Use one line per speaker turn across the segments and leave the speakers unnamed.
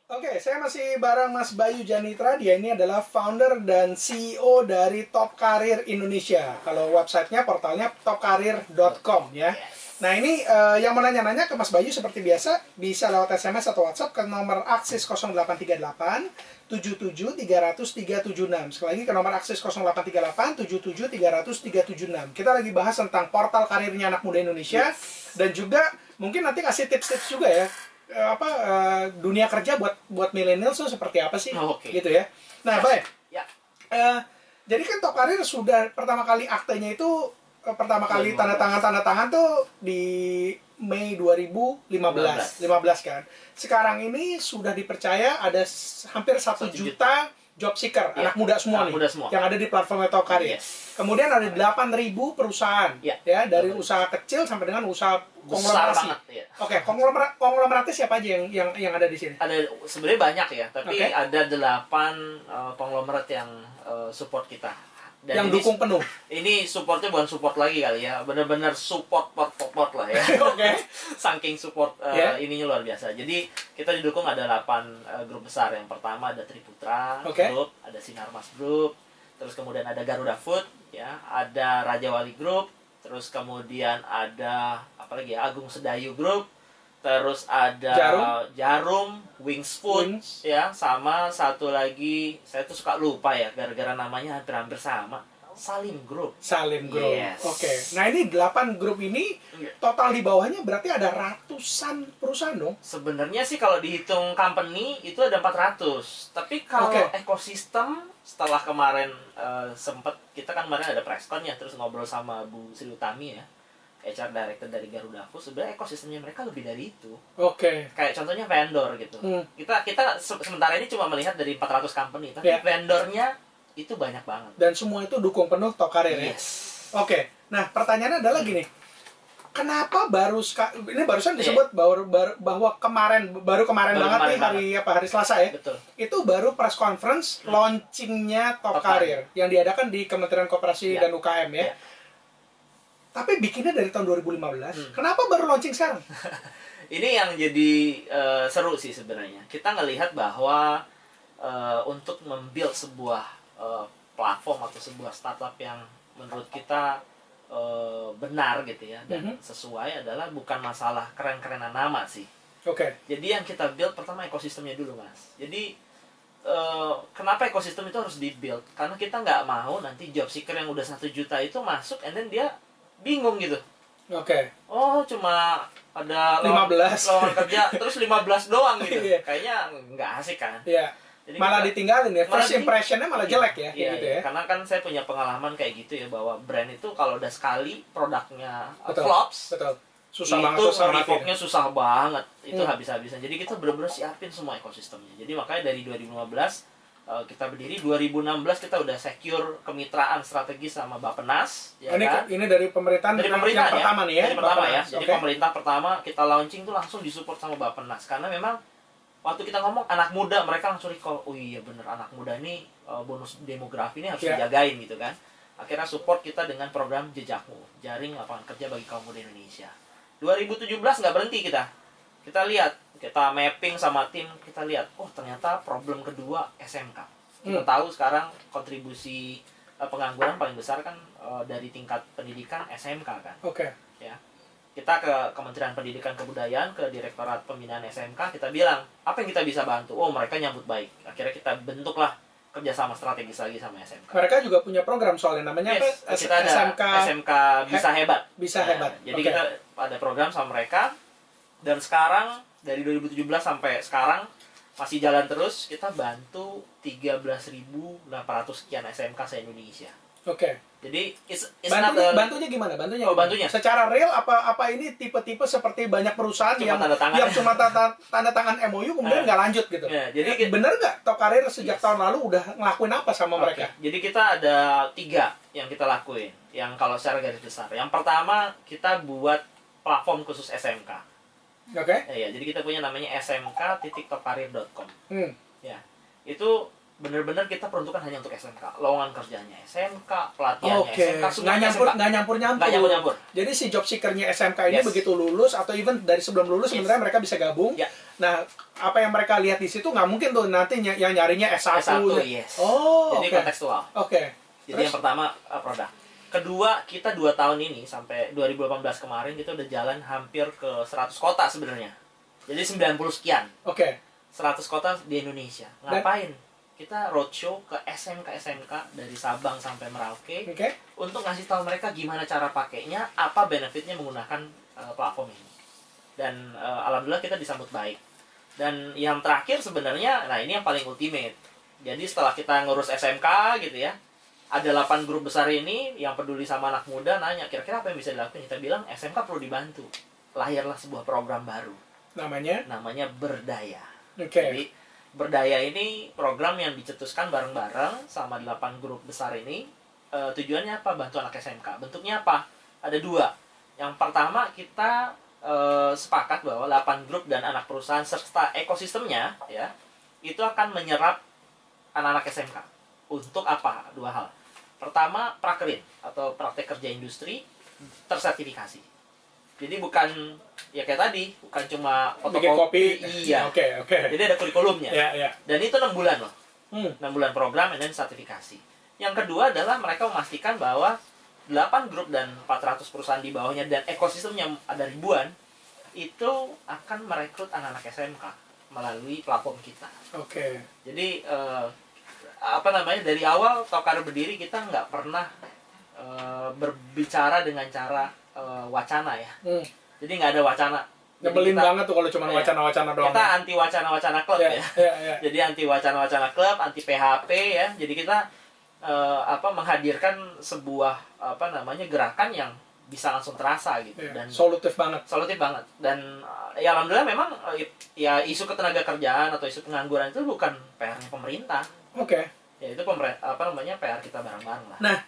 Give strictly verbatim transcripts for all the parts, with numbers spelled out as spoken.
Oke, saya masih bareng Mas Bayu Janitra. Dia ini adalah founder dan C E O dari Top Karir Indonesia. Kalau websitenya, portalnya top karir dot com ya. Nah ini uh, yang mau nanya-nanya ke Mas Bayu seperti biasa, bisa lewat S M S atau WhatsApp ke nomor aksis nol delapan tiga delapan tujuh tujuh tiga nol nol tiga tujuh enam. Sekali lagi ke nomor aksis nol delapan tiga delapan tujuh tujuh tiga nol nol tiga tujuh enam. Kita lagi bahas tentang portal karirnya anak muda Indonesia. Dan juga mungkin nanti kasih tips-tips juga ya. Uh, apa uh, dunia kerja buat buat milenial tuh seperti apa sih,
oh, okay.
gitu ya. Nah, baik.
Ya.
Uh, jadi kan Top Karir sudah pertama kali aktenya itu uh, pertama kali tanda tangan tanda tangan tuh di Mei dua ribu lima belas, lima belas kan. Sekarang ini sudah dipercaya ada hampir satu juta job seeker, ya, anak muda semua
anak
nih,
muda semua.
yang ada di platform Top Karir.
Yes.
Kemudian ada delapan ribu perusahaan,
ya,
ya dari usaha kecil sampai dengan usaha konglomerasi.
Ya.
Oke, konglomerat konglomeratnya siapa aja yang yang yang ada di sini?
Ada sebenarnya banyak ya, tapi okay. ada delapan uh, konglomerat yang uh, support kita.
Dan yang dukung penuh.
Ini supportnya bukan support lagi kali ya, benar-benar support support support lah ya.
Oke. Okay.
Saking support uh, yeah. ininya luar biasa. Jadi kita didukung ada delapan uh, grup besar. Yang pertama ada Triputra
okay.
Group, ada Sinarmas Group, terus kemudian ada Garuda Food, ya, ada Raja Wali Group, terus kemudian ada apa lagi ya, Agung Sedayu Group, terus ada
Jarum,
Jarum Wings Food,
Wings.
Ya, sama satu lagi saya tuh suka lupa ya, gara-gara namanya hampir-hampir sama, Salim Group.
Salim Group.
Yes.
Oke. Okay. Nah ini delapan grup ini total di bawahnya berarti ada ratusan perusahaan dong?
Sebenarnya sih kalau dihitung company itu ada empat ratus, tapi kalau okay. ekosistem setelah kemarin uh, sempet kita kan kemarin ada presscon ya, terus ngobrol sama Bu Sri Utami ya, H R Director dari Garuda Food, sebenarnya ekosistemnya mereka lebih dari itu.
Oke. Okay.
Kayak contohnya vendor gitu. Hmm. Kita kita se sementara ini cuma melihat dari empat ratus company, tapi yeah. vendornya itu banyak banget.
Dan semua itu dukung penuh Top Karir ya?
Yes.
Oke. Okay. Nah, pertanyaannya adalah gini. Kenapa baru ini barusan disebut yeah. bahwa, bahwa kemarin baru kemarin baru banget kemarin nih hari banget. apa hari Selasa ya?
Betul.
Itu baru press conference hmm. launchingnya Top, Top Karir yang diadakan di Kementerian Koperasi yeah. dan U K M ya. Yeah. Tapi bikinnya dari tahun dua ribu lima belas. Hmm. Kenapa baru launching sekarang?
Ini yang jadi uh, seru sih sebenarnya. Kita ngelihat bahwa uh, untuk membuild sebuah uh, platform atau sebuah startup yang menurut kita uh, benar gitu ya dan mm-hmm. sesuai adalah bukan masalah keren-kerenan nama sih.
Oke. Okay.
Jadi yang kita build pertama ekosistemnya dulu, Mas. Jadi uh, kenapa ekosistem itu harus dibuild? Karena kita nggak mau nanti job seeker yang udah satu juta itu masuk, and then dia bingung gitu.
Oke. Okay.
Oh, cuma ada
lima belas
lowongan kerja terus lima belas doang gitu. Kayaknya nggak asik kan?
Iya. Jadi malah kita, ditinggalin ya. First impressionnya malah jelek ya,
iya,
gitu
iya.
ya.
Karena kan saya punya pengalaman kayak gitu ya, bahwa brand itu kalau udah sekali produknya
betul,
flops,
betul. Susah
itu
banget
nge-revoke-nya susah banget. Itu
hmm.
habis-habisan. Jadi kita benar-benar siapin semua ekosistemnya. Jadi makanya dari dua ribu lima belas uh, kita berdiri, dua ribu enam belas kita udah secure kemitraan strategis sama Bappenas, ya
ini,
kan?
Ini dari pemerintahan,
dari pemerintahan
yang
ya?
pertama nih ya.
Dari pertama ya. Jadi
okay.
pemerintah pertama kita launching tuh langsung disupport sama Bappenas, karena memang waktu kita ngomong anak muda, mereka langsung recall, oh iya bener, anak muda nih uh, bonus demografi ini harus yeah. dijagain gitu kan. Akhirnya support kita dengan program Jejakmu, jaring lapangan kerja bagi kaum muda Indonesia. dua ribu tujuh belas nggak berhenti kita. Kita lihat, kita mapping sama tim, kita lihat, oh ternyata problem kedua S M K. Kita hmm. tahu sekarang kontribusi uh, pengangguran paling besar kan uh, dari tingkat pendidikan S M K kan.
Oke.
Okay. Ya. Kita ke Kementerian Pendidikan Kebudayaan, ke Direktorat Pembinaan S M K, kita bilang, apa yang kita bisa bantu? Oh, mereka nyambut baik. Akhirnya kita bentuklah kerjasama strategis lagi sama S M K.
Mereka juga punya program soalnya, namanya
yes,
apa?
Kita ada S M K, S M K Bisa Hebat.
Bisa
nah,
Hebat.
Jadi
okay.
kita ada program sama mereka, dan sekarang, dari dua ribu tujuh belas sampai sekarang, masih jalan terus, kita bantu tiga belas ribu delapan ratus sekian S M K se-Indonesia.
Oke. Okay.
Jadi it's, it's
bantunya,
a...
bantunya gimana? Bantunya?
Oh, bantunya.
Secara real apa apa ini tipe-tipe seperti banyak perusahaan
cuma
yang
tanda tangan.
yang cuma tanda, tanda tangan M O U kemudian nggak uh, lanjut gitu.
Ya, jadi
ya, bener nggak Top Karir sejak yes. tahun lalu udah ngelakuin apa sama okay. mereka?
Jadi kita ada tiga yang kita lakuin. Yang kalau secara garis besar. Yang pertama kita buat platform khusus S M K.
Oke. Okay.
Ya, ya, jadi kita punya namanya s m k titik top karir dot com.
Hmm.
Ya. Itu bener-bener kita peruntukan hanya untuk S M K. Lowongan kerjanya S M K, pelatihannya
Oke,
S M K,
nggak
semuanya
nyampur,
S M K.
nggak nyampur nyampur.
Nggak nyampur-nyampur.
Jadi si job seekernya S M K ini
Yes.
begitu lulus atau even dari sebelum lulus
Yes.
sebenarnya mereka bisa gabung.
Ya.
Nah, apa yang mereka lihat di situ nggak mungkin tuh nanti ny- yang nyarinya S satu.
S satu, yes.
Oh,
Jadi
oke.
kontekstual.
Oke.
Jadi
Terus?
yang pertama uh, produk. Kedua, kita dua tahun ini sampai dua ribu delapan belas kemarin kita udah jalan hampir ke seratus kota sebenarnya. Jadi sembilan puluh sekian.
Oke.
seratus kota di Indonesia. Ngapain? Kita roadshow ke S M K S M K dari Sabang sampai Merauke
Oke.
untuk ngasih tahu mereka gimana cara pakainya, apa benefitnya menggunakan uh, platform ini. Dan uh, alhamdulillah kita disambut baik. Dan yang terakhir sebenarnya, nah ini yang paling ultimate. Jadi setelah kita ngurus S M K gitu ya, ada delapan grup besar ini yang peduli sama anak muda, nanya kira-kira apa yang bisa dilakukan. Kita bilang S M K perlu dibantu. Lahirlah sebuah program baru.
Namanya?
Namanya Berdaya.
Oke.
Jadi Berdaya ini program yang dicetuskan bareng-bareng sama delapan grup besar ini. E, tujuannya apa? Bantu anak S M K. Bentuknya apa? Ada dua. Yang pertama kita e, sepakat bahwa delapan grup dan anak perusahaan serta ekosistemnya ya itu akan menyerap anak-anak S M K. Untuk apa? Dua hal. Pertama, prakerin atau praktek kerja industri tersertifikasi. Jadi bukan ya kayak tadi, bukan cuma
Bikin kopi.
Iya.
Oke, oke.
Jadi ada kurikulumnya.
Ya, ya.
Dan itu enam bulan loh.
Hmm.
enam bulan program dan sertifikasi. Yang kedua adalah mereka memastikan bahwa delapan grup dan empat ratus perusahaan di bawahnya dan ekosistemnya ada ribuan itu akan merekrut anak-anak S M K melalui platform kita.
Oke.
Jadi eh, apa namanya dari awal Topkarir berdiri kita nggak pernah eh, berbicara dengan cara eh, wacana ya.
Hmm.
Jadi nggak ada wacana. Jadi
Nyebelin
kita-
banget tuh kalau cuma
Iya.
wacana-wacana doang.
Kita anti wacana-wacana klub
ya,
ya.
ya, ya.
Jadi anti wacana-wacana klub, anti P H P ya. Jadi kita eh, apa menghadirkan sebuah apa namanya gerakan yang bisa langsung terasa gitu
Ya,
dan
solutif banget.
solutif banget. Dan eh, ya alhamdulillah memang eh, ya isu ketenaga kerjaan atau isu pengangguran itu bukan P R-nya pemerintah.
Oke.
Ya itu pemerintah apa namanya P R kita bareng-bareng lah.
Nah,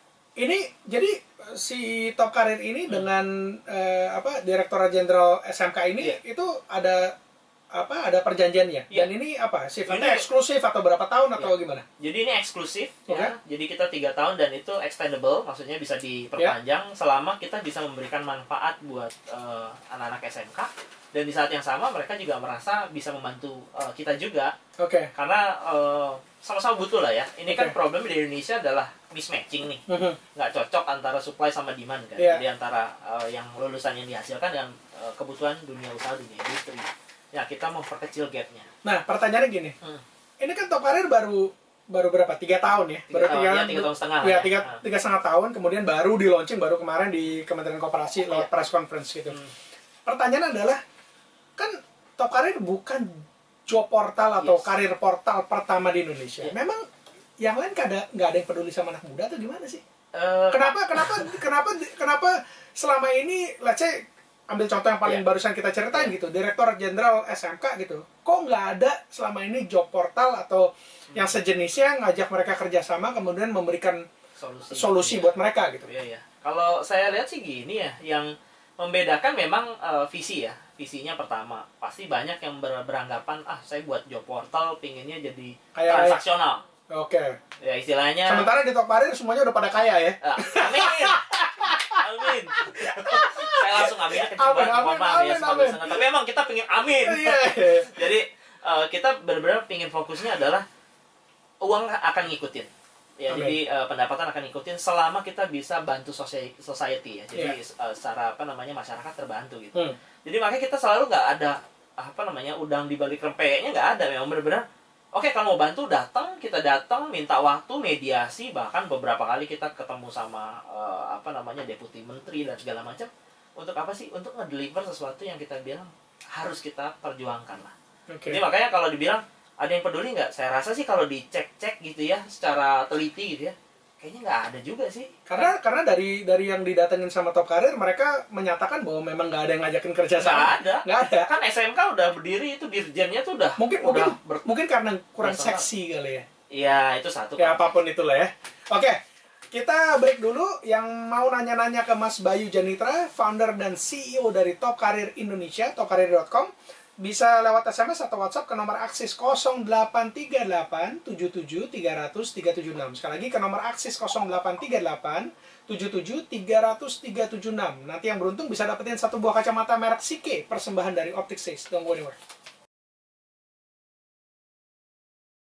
ini jadi si Topkarir ini
Hmm.
dengan eh, apa Direktorat Jenderal S M K ini
Iya.
itu ada apa ada perjanjiannya.
Iya.
Dan ini apa sifatnya
Ini-
eksklusif atau berapa tahun atau
Iya.
gimana?
Jadi ini eksklusif
Oke.
ya. Jadi kita tiga tahun dan itu extendable, maksudnya bisa diperpanjang selama kita bisa memberikan manfaat buat eh, anak-anak S M K dan di saat yang sama mereka juga merasa bisa membantu eh, kita juga
Oke.
karena eh, sama-sama butuh lah ya. Ini kan
Oke.
problem di Indonesia adalah mismatching nih,
Mhm.
nggak cocok antara supply sama demand kan.
Iya.
Jadi antara eh, yang lulusan yang dihasilkan dengan eh, kebutuhan dunia usaha, dunia industri. Ya kita mau perkecil gapnya.
Nah, pertanyaannya gini.
Hmm.
Ini kan Topkarir baru baru berapa? Tiga tahun ya?
Tiga
baru
tahun,
tiga,
ya, tiga tahun setengah lah
ya,
ya.
tiga,
Ah.
tiga setengah tahun, kemudian baru di launching baru kemarin di Kementerian Koperasi lewat
Iya.
press conference gitu.
Hmm.
Pertanyaan adalah, kan Topkarir bukan job portal atau
Yes.
karir portal pertama di Indonesia.
Iya.
Memang yang lain nggak ada nggak ada yang peduli sama anak muda atau gimana sih?
Eh,
Kenapa kenapa kenapa kenapa selama ini, let's say ambil contoh yang paling
Iya.
barusan kita ceritain
Iya.
gitu, Direktorat Jenderal S M K gitu, kok nggak ada selama ini job portal atau yang sejenisnya ngajak mereka kerjasama kemudian memberikan
solusi,
solusi
Iya.
buat mereka gitu?
Iya, iya. Kalau saya lihat sih gini ya, yang membedakan memang eh, visi ya. Visinya pertama, pasti banyak yang ber- beranggapan, ah saya buat job portal, pinginnya jadi
Kayak-
transaksional.
Oke.
Ya istilahnya,
Sementara di Topkarir semuanya udah pada kaya ya.
ah, amin, amin. Saya langsung aminnya kenceng
Amin,
banget, mohon
amin,
maaf ya
amin,
sobat
amin.
listener. Tapi emang kita pingin amin.
Iya.
Jadi eh, kita benar-benar pingin fokusnya adalah uang akan ngikutin. Ya,
Amin.
jadi eh, pendapatan akan ngikutin selama kita bisa bantu soci- society ya. Jadi
Iya.
eh, secara apa namanya masyarakat terbantu gitu.
Hmm.
Jadi makanya kita selalu nggak ada apa namanya udang di balik rempeyeknya, nggak ada. Memang benar-benar oke kalau mau bantu datang, kita datang minta waktu mediasi, bahkan beberapa kali kita ketemu sama eh, apa namanya deputi menteri dan segala macam. Untuk apa sih? Untuk ngedeliver sesuatu yang kita bilang harus kita perjuangkan lah.
Oke.
Jadi makanya kalau dibilang ada yang peduli nggak? Saya rasa sih kalau dicek-cek gitu ya secara teliti gitu ya, kayaknya nggak ada juga sih.
Karena karena dari dari yang didatengin sama Topkarir, mereka menyatakan bahwa memang nggak ada yang ngajakin kerja
Nggak
sama.
ada.
Nggak ada.
Kan S M K udah berdiri itu dirjennya tuh udah
Mungkin
udah
mungkin
ber-
mungkin karena kurang
personal.
seksi kali ya.
Iya itu satu.
Ya apapun itulah ya. Oke, kita break dulu. Yang mau nanya-nanya ke Mas Bayu Janitra, founder dan C E O dari Topkarir Indonesia, topkarir dot com. bisa lewat S M S atau WhatsApp ke nomor Aksis nol delapan tiga delapan tujuh tujuh tiga nol nol tiga tujuh enam. Sekali lagi ke nomor Aksis nol delapan tiga delapan tujuh tujuh tiga nol nol tiga tujuh enam. Nanti yang beruntung bisa dapetin satu buah kacamata merek C K, persembahan dari Optik Says. Don't go anywhere.